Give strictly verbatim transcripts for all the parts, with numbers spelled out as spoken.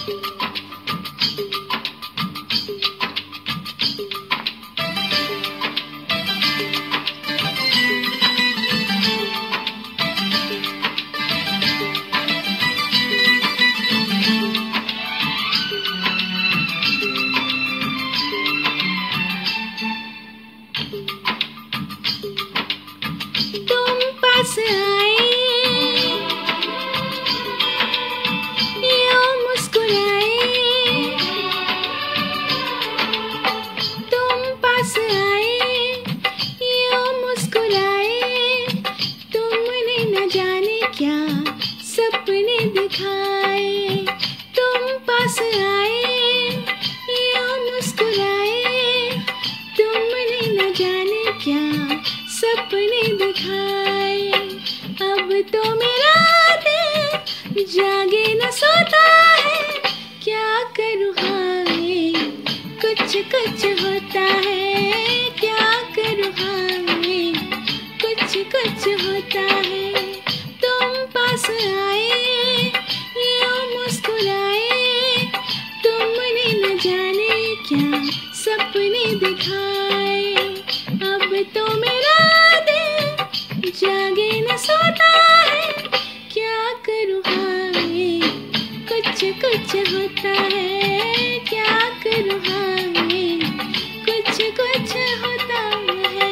सपने दिखाए, तुम पास आए या मुस्कुराए, तुमने न जाने क्या सपने दिखाए। अब तो मेरा दिल जागे न सोता है, क्या करूँ हाय कुछ कुछ होता है, क्या करूँ हाय कुछ कुछ होता है। तुम पास आए या मुस्कुराए, तुमने न जाने क्या सपने दिखाए। अब तो मेरा दिल जागे न सोता है, क्या करूँ हाय कुछ कुछ होता है, क्या करूँ हाय कुछ कुछ होता है।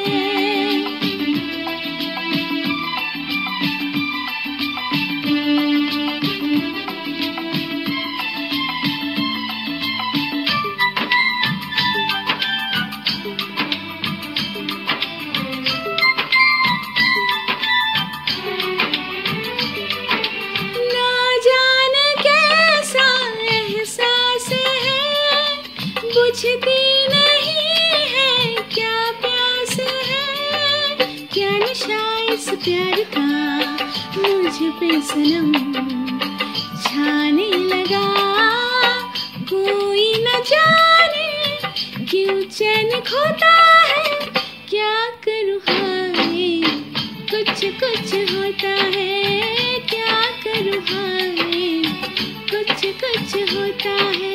बुझती नहीं है क्या प्यास है, क्या नशा इस प्यार का मुझ पे सनम छाने लगा। कोई न जाने क्यों चैन खोता है, क्या करूँ हाय कुछ कुछ होता है, क्या करूँ हाय कुछ कुछ होता है।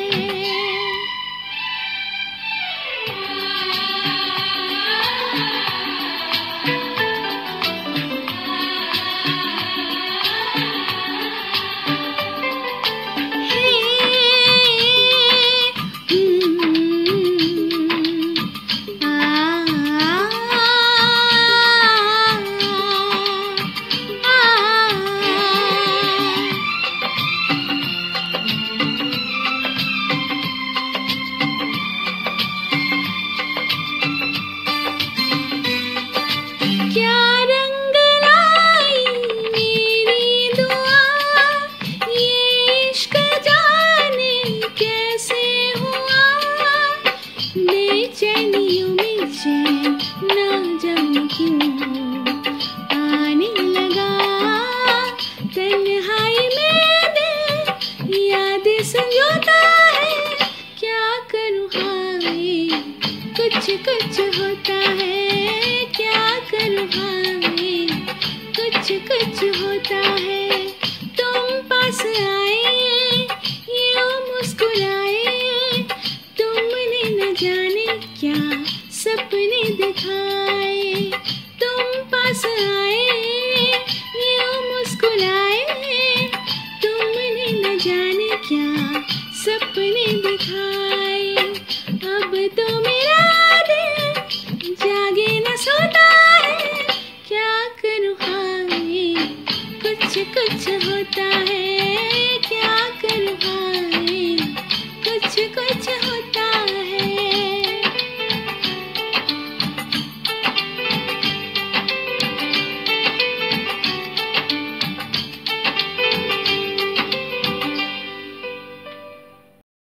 बेचैनियों में चैन ना जाने क्यों आने लगा, तन्हाई में दिल यादें संजोता है, क्या करूँ हाय कुछ कुछ होता है, क्या करूँ हाय कुछ कुछ होता है। तुम पास आए या मुस्कुराए, तुमने न जाने क्या सपने दिखाए। तुम पास आए या मुस्कुराए, तुमने न जाने क्या सपने दिखाए। अब तो मेरा दिल जागे न सोता है, क्या करूँ हाय कुछ कुछ होता है।